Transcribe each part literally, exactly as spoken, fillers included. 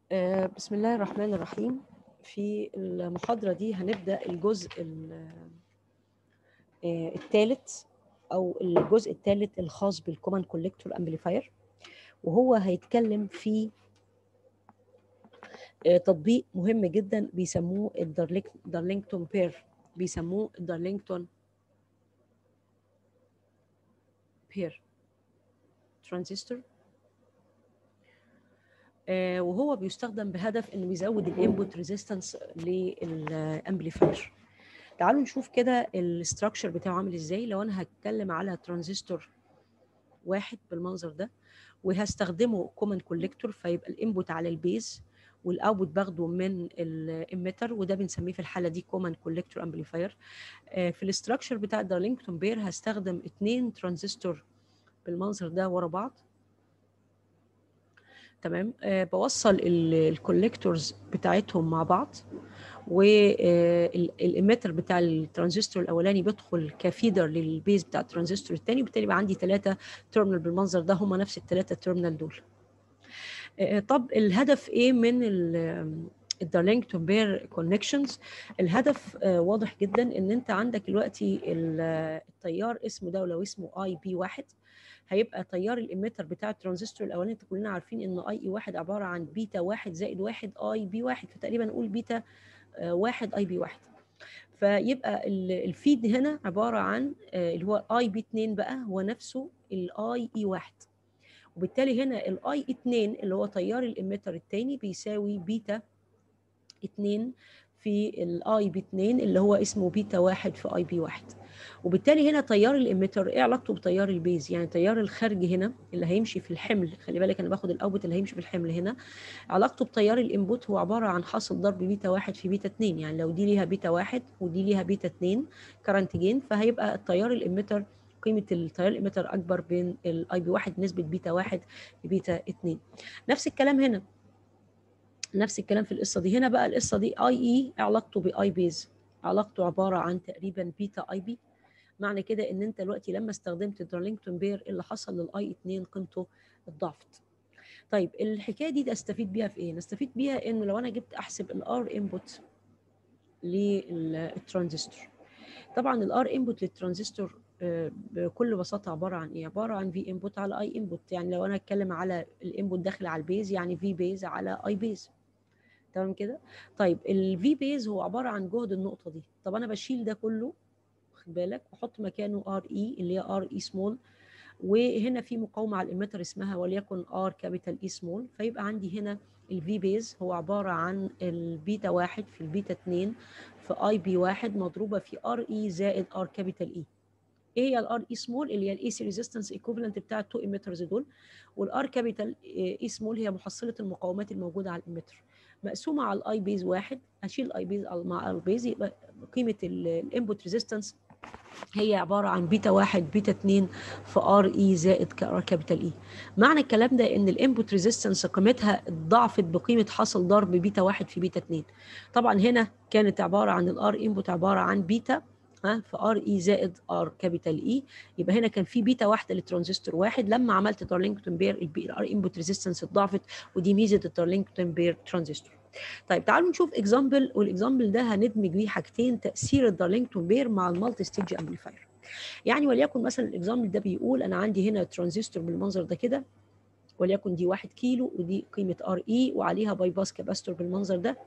آه، بسم الله الرحمن الرحيم. في المحاضرة دي هنبدأ الجزء الثالث أو الجزء الثالث الخاص بالكومن كوليكتور أمبليفاير، وهو هيتكلم في آه، تطبيق مهم جدا بيسموه الدارلينغتون بير بيسموه الدارلينغتون بير ترانزستور، آه، وهو بيستخدم بهدف انه يزود الانبوت ريزيستنس للامبليفاير. تعالوا نشوف كده الاستراكشر بتاعه عامل ازاي. لو انا هتكلم على ترانزستور واحد بالمنظر ده وهستخدمه كومن كوليكتور، فيبقى الانبوت على البيز والاوتبوت باخده من الاميتر، وده بنسميه في الحاله دي كومن كوليكتور امبليفاير. في الاستراكشر بتاع دارلينغتون بير هستخدم اثنين ترانزستور بالمنظر ده ورا بعض، تمام. أه بوصل الكوليكتورز بتاعتهم مع بعض، والإميتر بتاع الترانزستور الاولاني بيدخل كفيدر للبيز بتاع الترانزستور الثاني، وبالتالي يبقى عندي ثلاثه تيرمينال بالمنظر ده، هم نفس الثلاثه تيرمينال دول. طب الهدف ايه من الدارلينغتون بير كونكشنز؟ الهدف واضح جدا، ان انت عندك دلوقتي التيار اسمه ده، ولو اسمه اي بي واحد هيبقى تيار الاميتر بتاع الترانزستور الاولاني. انت كلنا عارفين ان اي اي واحد عباره عن بيتا واحد زائد واحد اي بي واحد، فتقريبا نقول بيتا واحد اي بي واحد. فيبقى الفيد هنا عباره عن اللي هو اي بي اتنين بقى هو نفسه الاي اي واحد، وبالتالي هنا الاي اتنين اللي هو تيار الاميتر الثاني بيساوي بيتا اتنين في الاي بي اتنين اللي هو اسمه بيتا واحد في اي بي واحد. وبالتالي هنا تيار الاميتر ايه علاقته بتيار البيز؟ يعني تيار الخارج هنا اللي هيمشي في الحمل، خلي بالك انا باخد الاوتبوت اللي هيمشي في الحمل هنا، علاقته بتيار الانبوت هو عباره عن حاصل ضرب بيتا واحد في بيتا اتنين. يعني لو دي ليها بيتا واحد ودي ليها بيتا اتنين كارنت جين، فهيبقى التيار الاميتر قيمه التيار الاميتر اكبر بين الاي بي واحد نسبه بيتا واحد لبيتا اتنين. نفس الكلام هنا، نفس الكلام في القصه دي. هنا بقى القصه دي اي اي علاقته باي بيز، علاقته عباره عن تقريبا بيتا اي بي. معنى كده ان انت دلوقتي لما استخدمت دارلينغتون بير اللي حصل للاي اتنين قيمته اتضاعفت. طيب الحكايه دي, دي استفيد بيها في ايه؟ نستفيد بيها انه لو انا جبت احسب الار انبوت للترانزستور، طبعا الار انبوت للترانزستور بكل بساطه عباره عن ايه؟ عباره عن في انبوت على اي انبوت. يعني لو انا اتكلم على الانبوت داخل على البيز، يعني في بيز على اي بيز، تمام كده. طيب الفي بيز هو عباره عن جهد النقطه دي. طب انا بشيل ده كله، خد بالك، واحط مكانه ار اي اللي هي ار اي سمول، وهنا في مقاومه على الاميتر اسمها وليكن ار كابيتال اي سمول، فيبقى عندي هنا الفي بيز هو عباره عن البيتا واحد في البيتا اتنين في اي بي واحد مضروبه في ار اي زائد ار كابيتال اي. ايه هي الار اي سمول؟ اللي هي الاي سي ريزيستنس ايكوفالنت بتاع التو ايميترز دول، والار كابيتال اي سمول هي محصله المقاومات الموجوده على الاميتر مقسومه على الاي بيز واحد. هشيل الاي بيز مع البيز، يبقى قيمه الانبوت ريزيستنس هي عباره عن بيتا واحد بيتا اتنين في ار اي زائد ار كابيتال اي. معنى الكلام ده ان الانبوت ريزيستنس قيمتها ضعفت بقيمه حاصل ضرب بيتا واحد في بيتا اتنين. طبعا هنا كانت عباره عن الار انبوت عباره عن بيتا ها في ار اي زائد ار كابيتال اي، يبقى هنا كان في بيتا واحده للترانزستور واحد. لما عملت دارلينغتون بير الار انبوت ريزيستنس اتضاعفت، ودي ميزه الدارلينغتون بير ترانزستور. طيب تعالوا نشوف اكزامبل، والاكزامبل ده هندمج بيه حاجتين: تاثير الدارلينغتون بير مع المالتي ستيج امبليفاير. يعني وليكن مثلا الاكزامبل ده بيقول انا عندي هنا ترانزستور بالمنظر ده كده، وليكن دي واحد كيلو ودي قيمه ار اي وعليها باي باس كاباستور بالمنظر ده،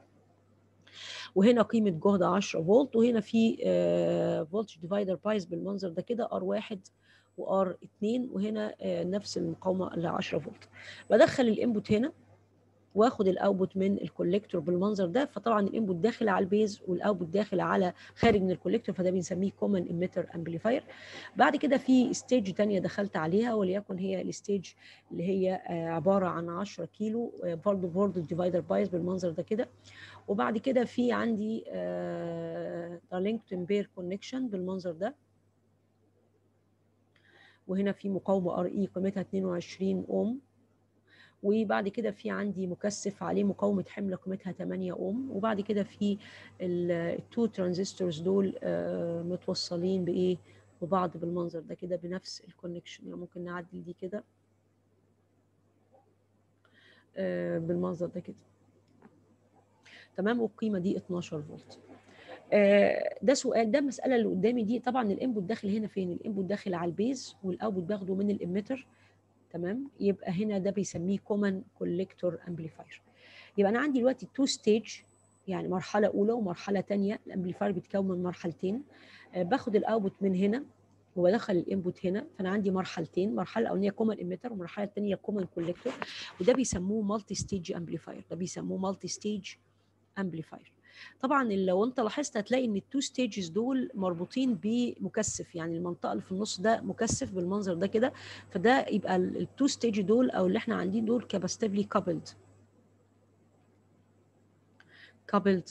وهنا قيمه جهد عشرة فولت، وهنا في فولتج ديفايدر بايز بالمنظر ده كده ار واحد وار اتنين، وهنا آه نفس المقاومه ل عشرة فولت. بدخل الانبوت هنا واخد الاوتبوت من الكوليكتور بالمنظر ده، فطبعا الانبوت داخل على البيز والاوتبوت داخل على خارج من الكوليكتور، فده بنسميه كومن ايميتر امبليفاير. بعد كده في ستيج ثانيه دخلت عليها، وليكن هي الستيج اللي هي عباره عن عشرة كيلو برضه فولتج ديفايدر بايز بالمنظر ده كده. وبعد كده في عندي دارلينغتون بير كونكشن بالمنظر ده، وهنا في مقاومه ار اي قيمتها اتنين وعشرين اوم، وبعد كده في عندي مكثف عليه مقاومه حمل قيمتها تمانية اوم، وبعد كده في التو ترانزستورز دول متوصلين بايه ببعض بالمنظر ده كده بنفس الكونكشن. يعني ممكن نعدل دي كده بالمنظر ده كده. تمام، والقيمه دي اتناشر فولت. آه ده سؤال، ده المساله اللي قدامي دي. طبعا الانبوت داخل هنا فين؟ الانبوت داخل على البيز، والاوتبوت باخده من الاميتر. تمام، يبقى هنا ده بيسميه كومن كوليكتور امبليفاير. يبقى انا عندي دلوقتي تو ستيج، يعني مرحله اولى ومرحله ثانيه. الامبليفاير بيتكون من مرحلتين. آه باخد الاوتبوت من هنا وبدخل الانبوت هنا، فانا عندي مرحلتين، مرحله الاولانيه كومن اميتر والمرحله الثانيه كومن كوليكتور، وده بيسموه مالتي ستيج امبليفاير. ده بيسموه مالتي ستيج امبليفاير. طبعا لو انت لاحظت هتلاقي ان التو ستيجز دول مربوطين بمكثف، يعني المنطقه اللي في النص ده مكثف بالمنظر ده كده، فده يبقى التو ستيج دول او اللي احنا عندنا دول كاباستيفلي كابلد كابلد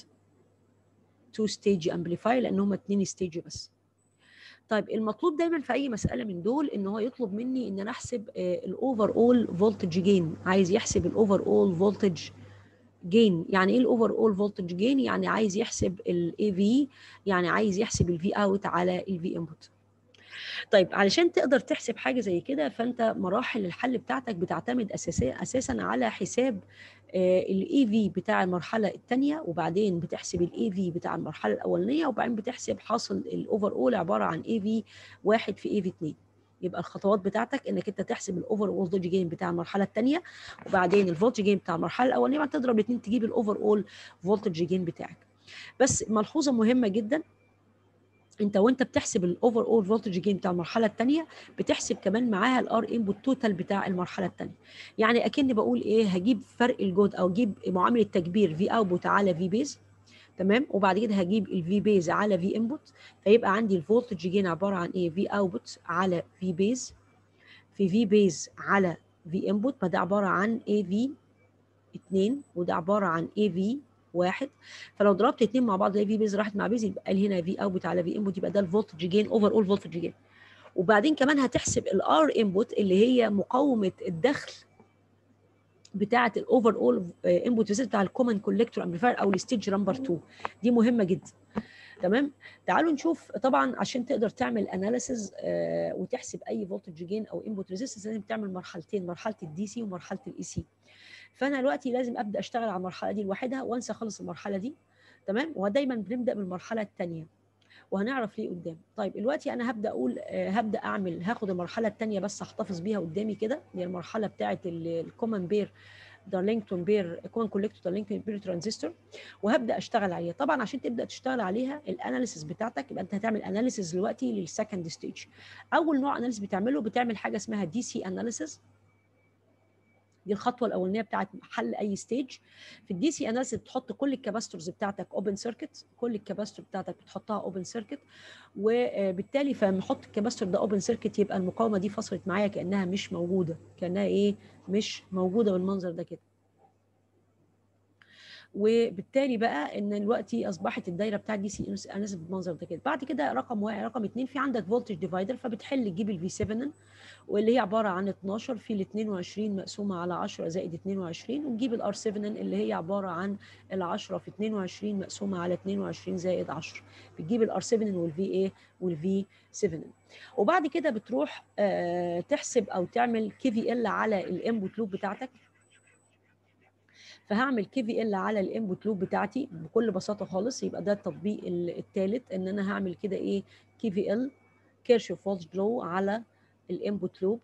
تو ستيج امبليفاير، لان هم اتنين ستيج بس. طيب المطلوب دايما في اي مساله من دول ان هو يطلب مني ان انا احسب الاوفر اول فولتج جين. عايز يحسب الاوفر اول فولتج جين. يعني ايه الاوفر اول فولتج جين؟ يعني عايز يحسب الاي في، يعني عايز يحسب الفي اوت على الفي انبوت. طيب علشان تقدر تحسب حاجه زي كده، فانت مراحل الحل بتاعتك بتعتمد اساسا اساسا على حساب الاي في بتاع المرحله الثانيه، وبعدين بتحسب الاي في بتاع المرحله الاولانيه، وبعدين بتحسب حاصل الاوفر اول عباره عن اي في واحد في اي في اتنين. يبقى الخطوات بتاعتك انك انت تحسب الاوفر فولتج جين بتاع المرحله الثانيه، وبعدين الفولتج جين بتاع المرحله الاولانيه، بعد تضرب الاثنين تجيب الاوفر اول فولتج جين بتاعك. بس ملحوظه مهمه جدا، انت وانت بتحسب الاوفر اول فولتج جين بتاع المرحله الثانيه بتحسب كمان معاها الار انبوت توتال بتاع المرحله الثانيه. يعني اكني بقول ايه، هجيب فرق الجهد او اجيب معامله تكبير في اوتبوت على في بيز، تمام، وبعد كده هجيب الفي بيز على في انبوت، فيبقى عندي الفولتج جين عباره عن ايه، في اوتبوت على في بيز في في بيز على في انبوت، فده عباره عن اي في اتنين وده عباره عن اي في واحد. فلو ضربت اتنين مع بعض، في بيز راحت مع بيز، يبقى هنا في اوتبوت على في انبوت، يبقى ده الفولتج جين، اوفر اول فولتج جين. وبعدين كمان هتحسب الار انبوت اللي هي مقاومه الدخل بتاعه الاوفر اول انبوت بتاع الكومن كوليكتور امبليفاير او الستيج نمبر اتنين. دي مهمه جدا. تمام، تعالوا نشوف. طبعا عشان تقدر تعمل اناليسز آه وتحسب اي فولتج جين او انبوت ريزيستنس، لازم تعمل مرحلتين، مرحله الدي سي ومرحله الاي سي. فانا دلوقتي لازم ابدا اشتغل على المرحله دي لوحدها وانسى خالص المرحله دي. تمام، ودايما بنبدا بالمرحله الثانيه وهنعرف ليه قدام. طيب دلوقتي انا هبدا اقول آه هبدا اعمل هاخد المرحله الثانيه بس احتفظ بيها قدامي كده، هي المرحله بتاعه الكومن بير دارلينغتون بير كومن كوليكتور دارلينغتون بير ترانزستور، وهبدا اشتغل عليها. طبعا عشان تبدا تشتغل عليها الاناليسيس بتاعتك، يبقى انت هتعمل اناليسيس دلوقتي للسكند ستيج. اول نوع اناليسيس بتعمله بتعمل حاجه اسمها دي سي اناليسيس. دي الخطوه الاولانيه بتاعت حل اي ستيج. في الدي سي اناليسيس بتحط كل الكاباستورز بتاعتك اوبن سيركت، كل الكاباستور بتاعتك بتحطها اوبن سيركت، وبالتالي فلما احط الكاباستور ده اوبن سيركت يبقى المقاومه دي فصلت معايا كانها مش موجوده، كانها ايه، مش موجوده بالمنظر ده كده. وبالتالي بقى ان دلوقتي اصبحت الدايره بتاعت دي سي اناليسيس بالمنظر ده كده. بعد كده رقم واحد، رقم اثنين، في عندك فولتج ديفايدر، فبتحل تجيب الفي سبعة واللي هي عباره عن اتناشر في ال اتنين وعشرين مقسومه على عشرة زائد اتنين وعشرين، وتجيب الار سبعة اللي هي عباره عن ال عشرة في اتنين وعشرين مقسومه على اتنين وعشرين زائد عشرة، بتجيب الار سبعة والفي ايه والفي سبعة. وبعد كده بتروح آه تحسب او تعمل كي في ال على الانبوت لوب بتاعتك. فهعمل كي في ال على الانبوت لوب بتاعتي بكل بساطه خالص. يبقى ده التطبيق الثالث، ان انا هعمل كده ايه، كي في ال كيرشوف فولتج لو على الانبوت لوب.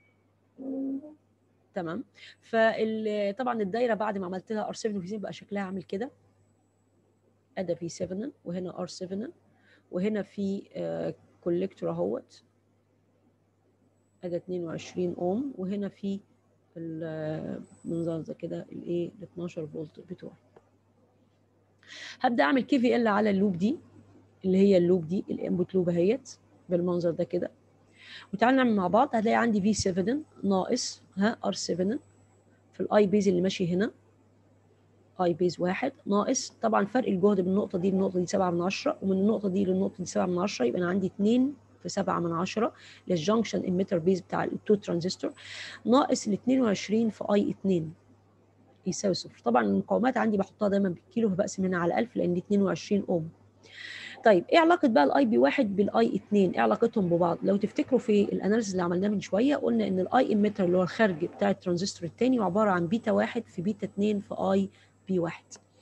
تمام، فطبعا الدايره بعد ما عملت لها ار سبعة وفي بقى شكلها عامل كده، ادي في سبعة وهنا ار سبعة وهنا في كوليكتور اهوت، ادي اتنين وعشرين اوم، وهنا في المنظر ده كده الايه ال اتناشر فولت بتوعي. هبدا اعمل كي في ال على اللوب دي اللي هي اللوب دي الانبوت لوب اهيت بالمنظر ده كده. وتعالى نعمل مع بعض. هتلاقي عندي في سبعة ناقص ها ار سبعة في الاي بيز اللي ماشي هنا، اي بيز واحد ناقص طبعا فرق الجهد من النقطه دي للنقطه دي سبعة من عشرة، ومن النقطه دي للنقطه دي سبعة من عشرة، يبقى انا عندي اتنين في سبعة من عشرة للجنكشن اميتر بيز بتاع التو ترانزستور، ناقص ال اتنين وعشرين في اي اتنين يساوي صفر. طبعا المقاومات عندي بحطها دايما بالكيلو، فبقسم هنا على ألف لان دي اتنين وعشرين اوم. طيب ايه علاقه بقى الاي بي واحد بالاي اتنين؟ ايه علاقتهم ببعض؟ لو تفتكروا في الاناليسيس اللي عملناه من شويه قلنا ان الاي اميتر اللي هو الخارج بتاع الترانزستور الثاني عباره عن بيتا واحد في بيتا اتنين في اي بي واحد.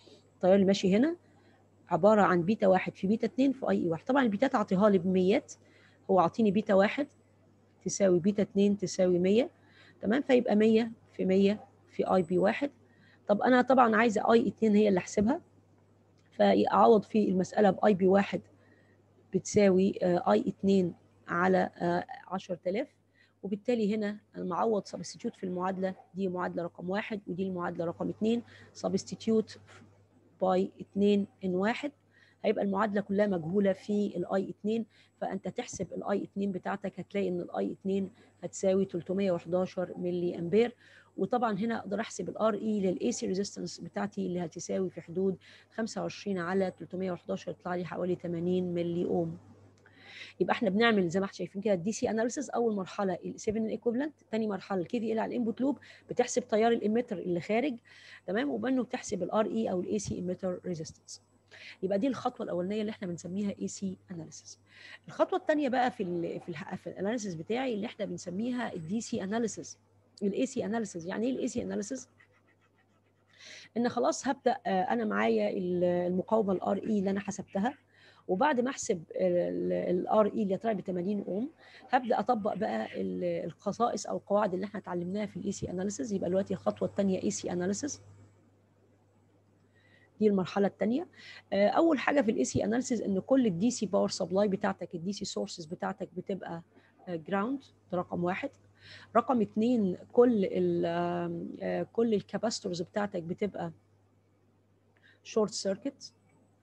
التيار اللي ماشي هنا عباره عن بيتا واحد في بيتا اتنين في اي اي واحد. طبعا البيتات اعطيها لي بميات، هو عاطيني بيتا واحد تساوي بيتا اتنين تساوي مية، تمام، فيبقى مية في مية في اي بي واحد. طب انا طبعا عايزه اي اتنين هي اللي احسبها، فاعوض في المساله باي بي واحد بتساوي اي اتنين على عشرة آلاف، وبالتالي هنا المعوض سبستيتيوت في المعادله دي، معادله رقم واحد ودي المعادله رقم اتنين، سبستيتيوت باي اتنين ان واحد، هيبقى المعادله كلها مجهوله في الاي اتنين، فانت تحسب الاي اتنين بتاعتك هتلاقي ان الاي اتنين هتساوي تلتمية وحداشر ملي امبير. وطبعا هنا اقدر احسب الار اي للاي سي ريزيستنس بتاعتي اللي هتساوي في حدود خمسة وعشرين على تلتمية وحداشر، يطلع لي حوالي تمانين ملي اوم. يبقى احنا بنعمل زي ما احنا شايفين كده الدي سي اناليسيس. اول مرحله ال سبعة ايكوفالنت، ثاني مرحله الكي في ال على الانبوت لوب، بتحسب تيار الاميتر اللي خارج، تمام، وبانه بتحسب الار اي او الاي سي اميتر ريزيستنس. يبقى دي الخطوه الاولانيه اللي احنا بنسميها اي سي اناليسيس. الخطوه الثانيه بقى في ال في ال في الاناليسيس بتاعي اللي احنا بنسميها الدي سي اناليسيس. الاي سي اناليسيس يعني ايه الاي سي اناليسيس؟ ان خلاص هبدا انا معايا المقاومه الار اي اللي انا حسبتها، وبعد ما احسب الار اي اللي طلع ب تمانين اوم، هبدا اطبق بقى الخصائص او القواعد اللي احنا اتعلمناها في الاي سي اناليسيس. يبقى دلوقتي الخطوه الثانيه اي سي اناليسيس، دي المرحله الثانيه. اول حاجه في الاي سي اناليسيس ان كل الدي سي باور سبلاي بتاعتك، الدي سي سورسز بتاعتك بتبقى جراوند، ده رقم واحد. رقم اثنين كل ال كل الكاباستورز بتاعتك بتبقى شورت سيركت،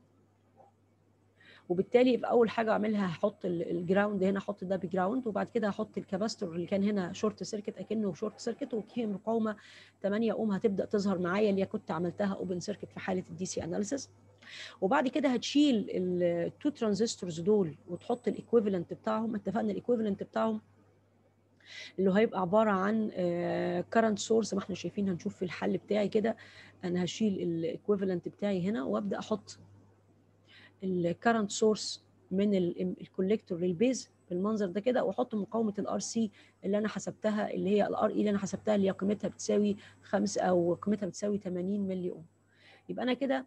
وبالتالي يبقى اول حاجه اعملها هحط الجراوند هنا، احط ده بجراوند، وبعد كده هحط الكاباستور اللي كان هنا شورت سيركت اكنه شورت سيركت، وفيه مقاومه تمانية اوم هتبدا تظهر معايا اللي كنت عملتها اوبن سيركت في حاله الدي سي اناليسيس. وبعد كده هتشيل التو ترانزستورز دول وتحط الايكويفالنت بتاعهم. اتفقنا الايكويفالنت بتاعهم اللي هيبقى عباره عن كارنت سورس، ما احنا شايفين هنشوف في الحل بتاعي كده. انا هشيل الايكويفالنت بتاعي هنا وابدا احط الكارنت سورس من الكوليكتور للبيز بالمنظر ده كده، واحط مقاومه الار سي اللي انا حسبتها اللي هي الار اي اللي انا حسبتها اللي هي قيمتها بتساوي خمسة او قيمتها بتساوي تمانين ملي اوم. يبقى انا كده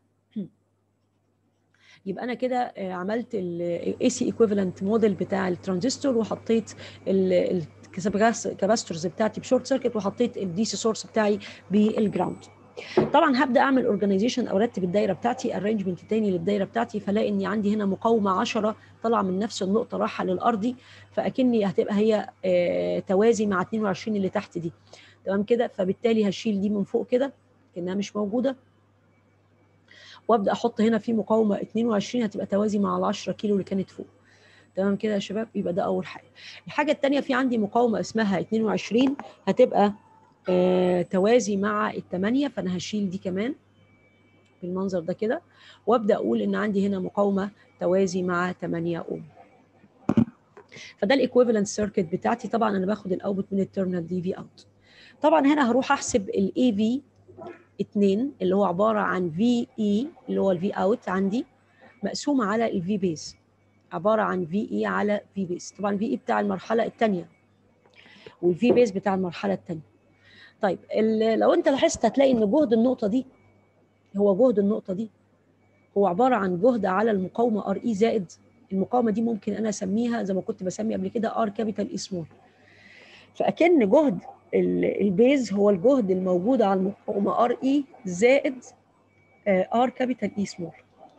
يبقى انا كده عملت الاي سي ايكويفالنت موديل بتاع الترانزستور، وحطيت الكاباستورز بتاعتي بشورت سيركت، وحطيت الدي سي سورس بتاعي بالجراوند. طبعا هبدا اعمل اورجانيزيشن او ارتب الدايره بتاعتي، ارينجمنت تاني للدايره بتاعتي، فلاقي اني عندي هنا مقاومه عشرة طالعه من نفس النقطه رايحه للارضي، فاكني هتبقى هي آه توازي مع اتنين وعشرين اللي تحت دي، تمام كده. فبالتالي هشيل دي من فوق كده كانها مش موجوده، وابدا احط هنا في مقاومه اتنين وعشرين هتبقى توازي مع ال عشرة كيلو اللي كانت فوق، تمام كده يا شباب. يبقى ده اول حاجه. الحاجه الثانيه في عندي مقاومه اسمها اتنين وعشرين هتبقى آه توازي مع الثمانية، فانا هشيل دي كمان بالمنظر ده كده، وابدا اقول ان عندي هنا مقاومه توازي مع تمانية اوم. فده الايكويفالنت سيركت بتاعتي. طبعا انا باخد الاوتبوت من التيرمينال دي في اوت. طبعا هنا هروح احسب الاي في اتنين اللي هو عباره عن في اي اللي هو الفي اوت عندي مقسوم على الفي بيز، عباره عن في اي على في بيز. طبعا في اي بتاع المرحله الثانيه والفي بيز بتاع المرحله الثانيه. طيب لو انت لاحظت هتلاقي ان جهد النقطه دي هو جهد النقطه دي هو عباره عن جهد على المقاومه ار اي زائد المقاومه دي ممكن انا اسميها زي ما كنت بسمي قبل كده ار كابيتال اي سمول. فاكن جهد البيز هو الجهد الموجود على المقاومه ار اي زائد ار كابيتال اي سمول،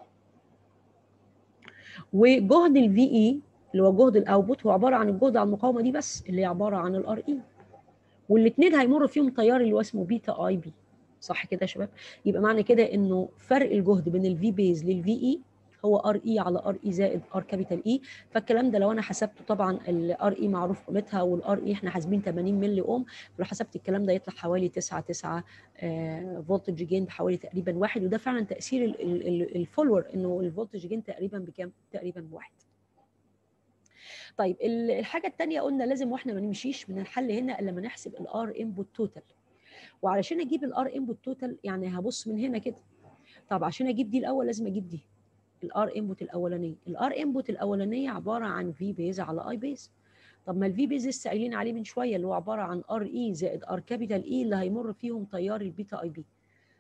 وجهد الفي اي اللي هو جهد الاوتبوت هو عباره عن الجهد على المقاومه دي بس اللي هي عباره عن الار اي، والاثنين هيمر فيهم تيار اللي هو اسمه بيتا اي بي. صح كده يا شباب؟ يبقى معنى كده انه فرق الجهد بين الفي بيز للفي اي هو ار اي على ار اي زائد ار كابيتال اي. فالكلام ده لو انا حسبته، طبعا الار اي معروف قيمتها والار اي احنا حاسبين تمانين ملي اوم، لو حسبت الكلام ده يطلع حوالي تسعة تسعة فولتج جين بحوالي تقريبا واحد، وده فعلا تاثير الفولور انه الفولتج جين تقريبا بكام؟ تقريبا بواحد. طيب الحاجه الثانيه قلنا لازم واحنا ما نمشيش من الحل هنا الا لما نحسب الار انبوت توتال. وعلشان اجيب الار انبوت توتال يعني هبص من هنا كده. طب عشان اجيب دي الاول لازم اجيب دي الار انبوت الاولانيه. الار انبوت الاولانيه عباره عن في بيز على اي بيز. طب ما الفي بيز لسه قايلين عليه من شويه اللي هو عباره عن ار اي زائد ار كابيتال اي اللي هيمر فيهم تيار البيتا اي بي.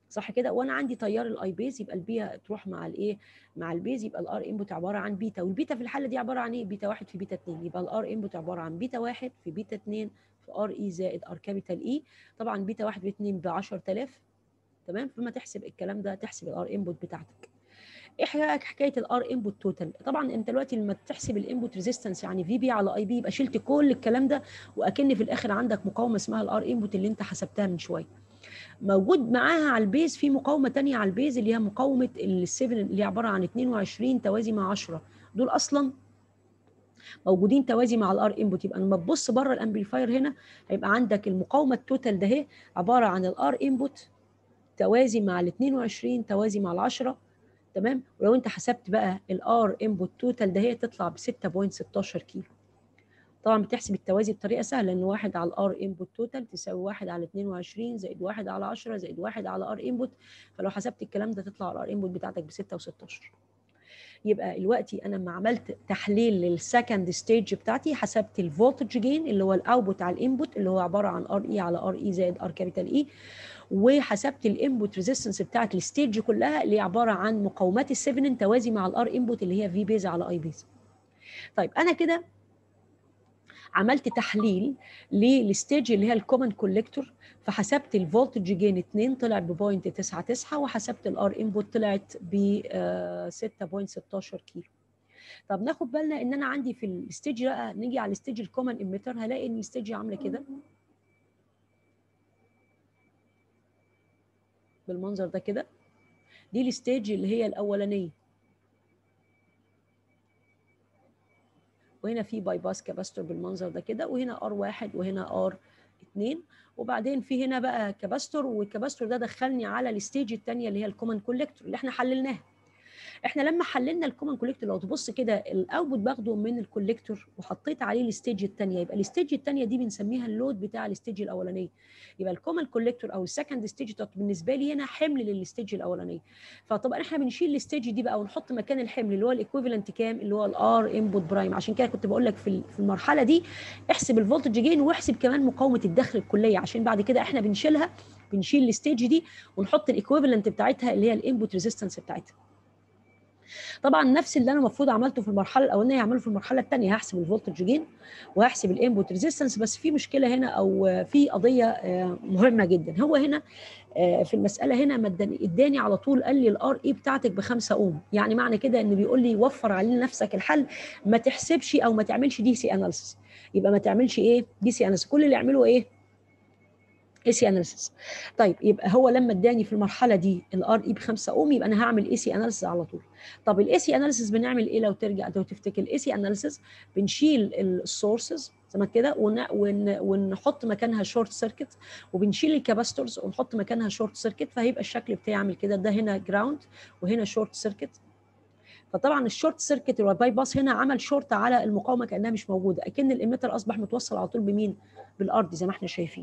صح كده؟ وانا عندي تيار الاي بيز، يبقى البي تروح مع الايه؟ مع البيز، يبقى الار انبوت عباره عن بيتا، والبيتا في الحاله دي عباره عن ايه؟ بيتا واحد في بيتا اتنين، يبقى الار انبوت عباره عن بيتا واحد في بيتا اتنين في ار اي زائد ار كابيتال اي. طبعا بيتا واحد في اتنين ب عشرة آلاف، تمام؟ فما تحسب الكلام ده تحسب الار انبوت بتاعتك. ايه حكايه الار انبوت توتال؟ طبعا انت دلوقتي لما تحسب الانبوت ريزيستنس يعني في بي على اي بي، يبقى شلت كل الكلام ده، واكن في الاخر عندك مقاومه اسمها الار انبوت اللي انت حسبتها من شويه. موجود معاها على البيز في مقاومه ثانيه على البيز اللي هي مقاومه السبعة اللي هي عباره عن اتنين وعشرين توازي مع عشرة، دول اصلا موجودين توازي مع الار انبوت. يبقى لما تبص بره الامبليفاير هنا هيبقى عندك المقاومه التوتال ده اهي عباره عن الار انبوت توازي مع ال اتنين وعشرين توازي مع ال عشرة، تمام؟ ولو انت حسبت بقى الار انبوت توتال ده هي تطلع ب ستة فاصلة ستاشر كيلو. طبعا بتحسب التوازي بطريقه سهله، ان واحد على الار انبوت توتال تساوي واحد على اتنين وعشرين زائد واحد على عشرة زائد واحد على ار انبوت، فلو حسبت الكلام ده تطلع الار انبوت بتاعتك ب ستة وستاشر. يبقى دلوقتي انا لما عملت تحليل للسكند ستيج بتاعتي حسبت الفولتج جين اللي هو الاوتبوت على الانبوت اللي هو عباره عن ار اي على ار اي زائد ار كابيتال اي، وحسبت الانبوت ريزيستنس بتاعت الستيج كلها اللي هي عباره عن مقاومات السيفنين توازي مع الار انبوت اللي هي في بيز على اي بيز. طيب انا كده عملت تحليل للستيج اللي هي الكومن كوليكتور، فحسبت الفولتج جين اتنين طلع ب صفر فاصلة تسعة تسعة، وحسبت الار انبوت طلعت ب ستة فاصلة ستاشر كيلو. طب ناخد بالنا ان انا عندي في الستيج بقى، نيجي على الستيج الكومن اميتر هلاقي ان الستيج عامله كده بالمنظر ده كده. دي الستيج اللي هي الاولانيه، وهنا في باي باس كاباستور بالمنظر ده كده، وهنا ار واحد وهنا ار اتنين، وبعدين في هنا بقى كاباستور، والكاباستور ده دخلني على الستيج الثانيه اللي هي الكومن كوليكتور اللي احنا حللناها. احنا لما حللنا الكومن كوليكتور لو تبص كده الاوتبوت باخده من الكوليكتور وحطيت عليه الستيج الثانيه، يبقى الستيج الثانيه دي بنسميها اللود بتاع الستيج الاولانيه. يبقى الكومن كوليكتور او السكند ستيج بالنسبه لي هنا حمل للستيج الاولانيه. فطبعا احنا بنشيل الستيج دي بقى ونحط مكان الحمل اللي هو الايكويفالنت كام، اللي هو الار انبوت برايم. عشان كده كنت بقول لك في في المرحله دي احسب الفولتج جين واحسب كمان مقاومه الدخل الكليه، عشان بعد كده احنا بنشيلها، بنشيل الستيج دي ونحط الايكويفالنت بتاعتها اللي هي الانبوت ريزيستنس بتاعتها. طبعا نفس اللي انا المفروض عملته في المرحله الاولانيه هعمله في المرحله الثانيه، هحسب الفولتج جين وهحسب الانبوت ريزيستنس. بس في مشكله هنا او في قضيه مهمه جدا، هو هنا في المساله هنا اداني على طول قال لي الار اي بتاعتك ب خمسة اوم، يعني معنى كده انه بيقول لي وفر على نفسك الحل، ما تحسبش او ما تعملش دي سي اناليسيس. يبقى ما تعملش ايه دي سي اناليسيس، كل اللي يعمله ايه اي سي اناليسيس. طيب يبقى هو لما اداني في المرحله دي الار اي ب خمسة اوم، يبقى انا هعمل اي سي اناليسيس على طول. طب الاي سي اناليسيس بنعمل ايه لو ترجع لو تفتكر الاي سي اناليسيس؟ بنشيل السورسز زي ما كده ون... ون... ونحط مكانها شورت سيركت، وبنشيل الكاباستورز ونحط مكانها شورت سيركت، فهيبقى الشكل بتاعي عامل كده، ده هنا جراوند وهنا شورت سيركت. فطبعا الشورت سيركت اللي هو الباي باس هنا عمل شورت على المقاومه كانها مش موجوده، اكن الاميتر اصبح متوصل على طول بمين؟ بالارض زي ما احنا شايفين.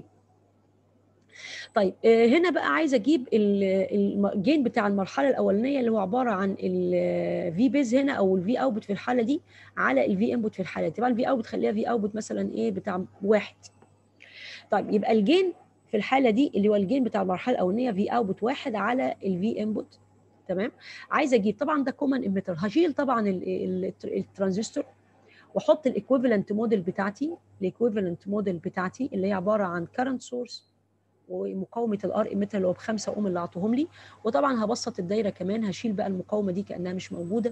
طيب هنا بقى عايزه اجيب الجين بتاع المرحله الاولانيه اللي هو عباره عن الفي بيز هنا او الفي اوتبوت في الحاله دي على الفي انبوت في الحاله دي. طبعا الفي اوتبوت خليها في اوتبوت مثلا ايه بتاع واحد. طيب يبقى الجين في الحاله دي اللي هو الجين بتاع المرحله الاولانيه في اوتبوت واحد على الفي انبوت، تمام؟ عايزه اجيب طبعا ده كومن اميتر، هشيل طبعا الترانزستور واحط الايكويفالنت موديل بتاعتي، الايكويفالنت موديل بتاعتي اللي هي عباره عن كارنت سورس ومقاومه الار ايميتر اللي هو بخمسة اوم اللي اعطوهم لي. وطبعا هبسط الدايره كمان، هشيل بقى المقاومه دي كانها مش موجوده،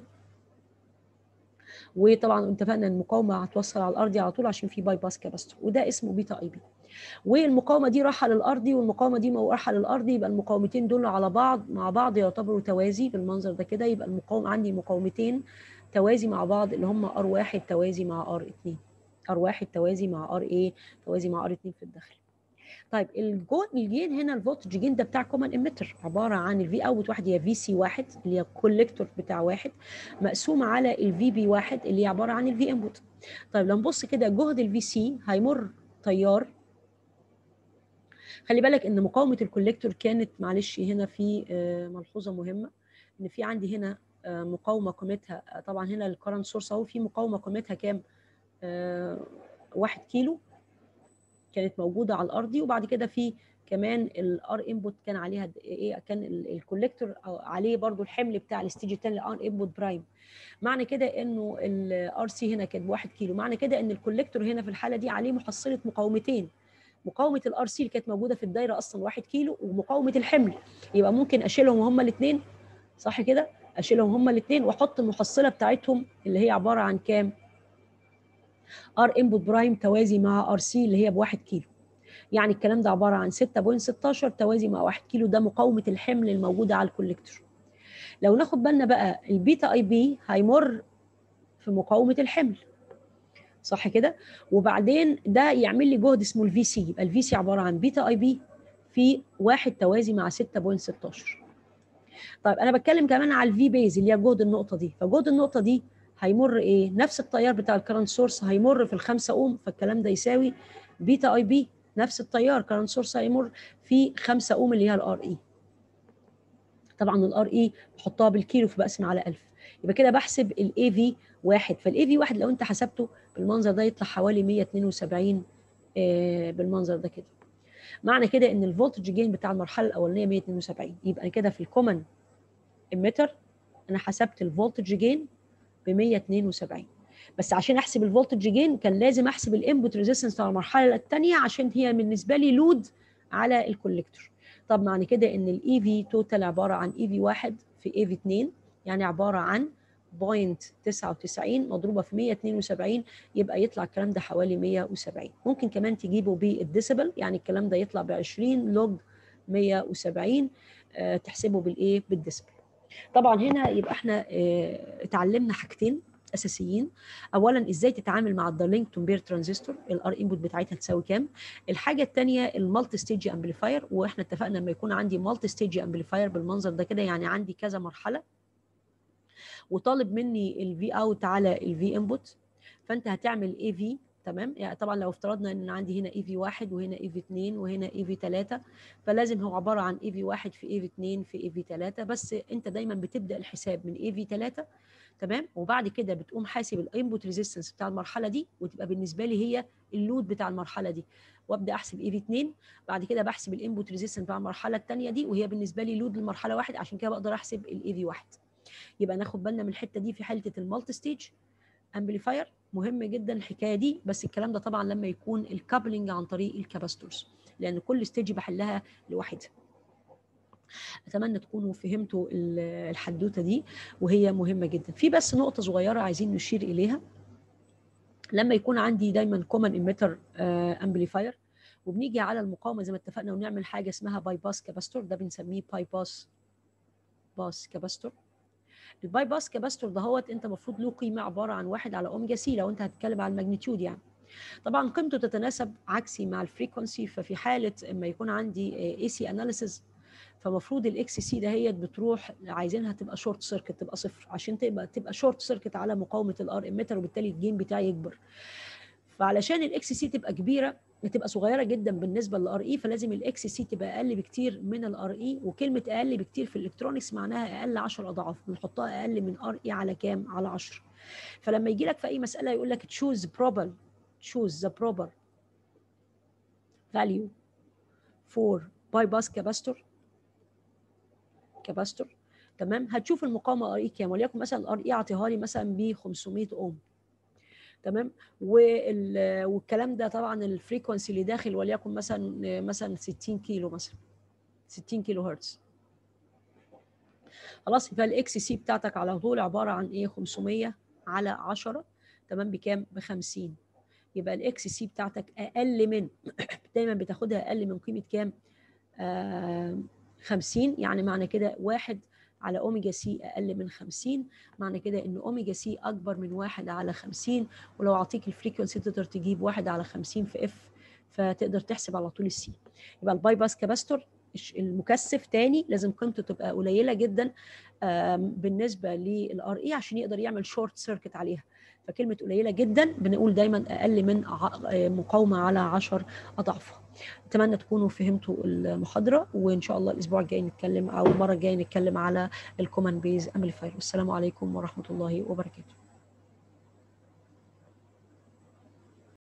وطبعا اتفقنا ان المقاومه هتوصل على الارضي على طول عشان في باي باس كاباستور، وده اسمه بيتا اي بي. والمقاومه دي رايحه للارضي والمقاومه دي رايحه للارضي، يبقى المقاومتين دول على بعض مع بعض يعتبروا توازي بالمنظر ده كده. يبقى المقاومه عندي مقاومتين توازي مع بعض اللي هم ار واحد توازي مع ار اتنين، ار واحد توازي مع ار ايه توازي مع ار اتنين في الداخل. طيب الجون الجين هنا الفولتج جين ده بتاع كومن اميتر عباره عن الفي اوت واحد هي في سي واحد اللي هي الكوليكتور بتاع واحد مقسوم على الفي بي واحد اللي هي عباره عن الفي انبوت. طيب لو نبص كده جهد الفي سي هيمر تيار، خلي بالك ان مقاومه الكوليكتور كانت معلش هنا في ملحوظه مهمه، ان في عندي هنا مقاومه قيمتها طبعا هنا الكرنت سورس اهو في مقاومه قيمتها كام؟ واحد كيلو كانت موجوده على الارضي، وبعد كده في كمان الار انبوت كان عليها ايه، كان الكوليكتور عليه برضو الحمل بتاع الستيج الثاني الار انبوت برايم. معنى كده انه الار سي هنا كانت بواحد كيلو، معنى كده ان الكوليكتور هنا في الحاله دي عليه محصله مقاومتين، مقاومه الار سي اللي كانت موجوده في الدايره اصلا واحد كيلو، ومقاومه الحمل. يبقى ممكن اشيلهم هما الاثنين، صح كده؟ اشيلهم هما الاثنين واحط المحصله بتاعتهم اللي هي عباره عن كام؟ ار انبوت برايم توازي مع ار سي اللي هي بواحد كيلو. يعني الكلام ده عباره عن ستة فاصلة ستاشر توازي مع واحد كيلو، ده مقاومه الحمل الموجوده على الكوليكتور. لو ناخد بالنا بقى البيتا اي بي هيمر في مقاومه الحمل، صح كده؟ وبعدين ده يعمل لي جهد اسمه الفي سي، يبقى الفي سي عباره عن بيتا اي بي في واحد توازي مع ستة فاصلة ستاشر. طيب انا بتكلم كمان على الفي بيز اللي هي جهد النقطه دي، فجهد النقطه دي هيمر ايه؟ نفس التيار بتاع الكرنت سورس هيمر في الخمسة اوم، فالكلام ده يساوي بيتا اي بي نفس التيار كرنت سورس هيمر في خمسة اوم اللي هي الار اي. طبعا الار اي بحطها بالكيلو فبقسم على ألف، يبقى كده بحسب الاي في واحد، فالاي في واحد لو انت حسبته بالمنظر ده يطلع حوالي مية اتنين وسبعين آه بالمنظر ده كده. معنى كده ان الفولتج جين بتاع المرحله الاولانيه مية اتنين وسبعين، يبقى كده في الكومن اميتر انا حسبت الفولتج جين ب مية اتنين وسبعين. بس عشان احسب الفولتج جين كان لازم احسب الانبوت ريزيستنس بتاع المرحله الثانيه عشان هي بالنسبه لي لود على الكوليكتور. طب معنى كده ان الاي في توتال عباره عن اي في واحد في اي في اتنين، يعني عباره عن صفر فاصلة تسعة وتسعين مضروبه في مية اتنين وسبعين، يبقى يطلع الكلام ده حوالي مية وسبعين. ممكن كمان تجيبه بالديسيبل، يعني الكلام ده يطلع ب عشرين لوج مية وسبعين، أه تحسبه بالايه؟ بالديسيبل. طبعا هنا يبقى احنا اه اتعلمنا حاجتين اساسيين. اولا ازاي تتعامل مع الدارلينغتون بير ترانزستور، الار انبوت بتاعتها تساوي كام. الحاجه الثانيه المالتي ستيج امبليفاير، واحنا اتفقنا لما يكون عندي مالتي ستيج امبليفاير بالمنظر ده كده يعني عندي كذا مرحله وطالب مني الفي اوت على الفي انبوت، فانت هتعمل اي في، تمام؟ يعني طبعا لو افترضنا ان عندي هنا اي في واحد وهنا اي في اتنين وهنا اي في تلاتة، فلازم هو عباره عن اي في واحد في اي في اتنين في اي في تلاتة، بس انت دايما بتبدا الحساب من اي في تلاتة، تمام؟ وبعد كده بتقوم حاسب الانبوت ريزيستنس بتاع المرحله دي، وتبقى بالنسبه لي هي اللود بتاع المرحله دي، وابدا احسب اي في اتنين، بعد كده بحسب الانبوت ريزيستنس بتاع المرحله الثانيه دي وهي بالنسبه لي لود للمرحله واحد، عشان كده بقدر احسب الاي في واحد. يبقى ناخد بالنا من الحته دي في حاله المالتي ستيج امبليفاير، مهم جدا الحكايه دي، بس الكلام ده طبعا لما يكون الكابلنج عن طريق الكاباستورز، لان كل ستيج بحلها لوحدها. اتمنى تكونوا فهمتوا الحدوته دي وهي مهمه جدا. في بس نقطه صغيره عايزين نشير اليها، لما يكون عندي دايما كومن اميتر امبليفاير وبنيجي على المقاومه زي ما اتفقنا ونعمل حاجه اسمها باي باس كاباستور، ده بنسميه باي باس باس كاباستور. الباي باس كاباستور دهوت انت المفروض له قيمه عباره عن واحد على اوميجا سي لو انت هتتكلم على الماجنتيود يعني. طبعا قيمته تتناسب عكسي مع الفريكونسي، ففي حاله اما يكون عندي اي سي اناليسيز فمفروض الاكس سي دهيت بتروح عايزينها تبقى شورت سيركت، تبقى صفر عشان تبقى تبقى شورت سيركت على مقاومه الار اميتر، وبالتالي الجين بتاعي يكبر. فعلشان الاكس سي تبقى كبيره تبقى صغيره جدا بالنسبه للار اي، فلازم الاكس سي تبقى اقل بكتير من الار اي، وكلمه اقل بكتير في الالكترونكس معناها اقل عشرة اضعاف، بنحطها اقل من ار اي على كام؟ على عشرة. فلما يجي لك في اي مساله يقول لك تشوز بروبر تشوز ذا بروبر فاليو فور باي باس كاباستور كاباستور تمام، هتشوف المقاومه ار اي كام، وليكن مثلا الار اي اعطيها لي مثلا ب خمسمية اوم، تمام؟ والكلام ده طبعا الفريكونسي اللي داخل وليكن مثلا مثلا ستين كيلو، مثلا ستين كيلو هرتز. خلاص، يبقى الاكس سي بتاعتك على طول عباره عن ايه؟ خمسمية على عشرة، تمام؟ بكام؟ ب خمسين. يبقى الاكس سي بتاعتك اقل من دايما بتاخدها اقل من قيمه كام؟ آه خمسين، يعني معنى كده واحد على اوميجا سي اقل من خمسين، معنى كده ان اوميجا سي اكبر من واحد على خمسين. ولو اعطيك الفريكونسي تقدر تجيب واحد على خمسين في اف، فتقدر تحسب على طول السي. يبقى الباي باس كاباستور المكثف تاني لازم قيمته تبقى قليله جدا بالنسبه للار اي عشان يقدر يعمل شورت سيركت عليها، فكلمه قليله جدا بنقول دايما اقل من مقاومه على عشر اضعافها. اتمنى تكونوا فهمتوا المحاضره، وان شاء الله الاسبوع الجاي نتكلم او المره الجايه نتكلم على الكومن بيز امبليفاير. والسلام عليكم ورحمه الله وبركاته.